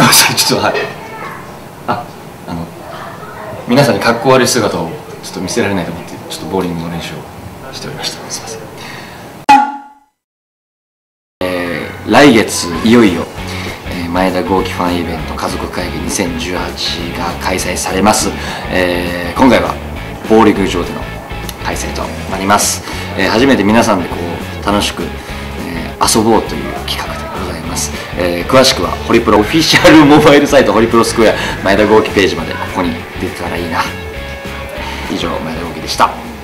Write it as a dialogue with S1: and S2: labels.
S1: ださい。ちょっとはい。皆さんに格好悪い姿をちょっと見せられないと思ってちょっとボーリングの練習をしておりました。すいません。来月いよいよ、前田豪輝ファンイベント家族会議2018が開催されます。今回はボーリング場での開催となります。初めて皆さんでこう楽しく、遊ぼうという企画でございます。詳しくはホリプロオフィシャルモバイルサイトホリプロスクエア前田豪輝ページまでここに出てたらいいな。以上前田豪輝でした。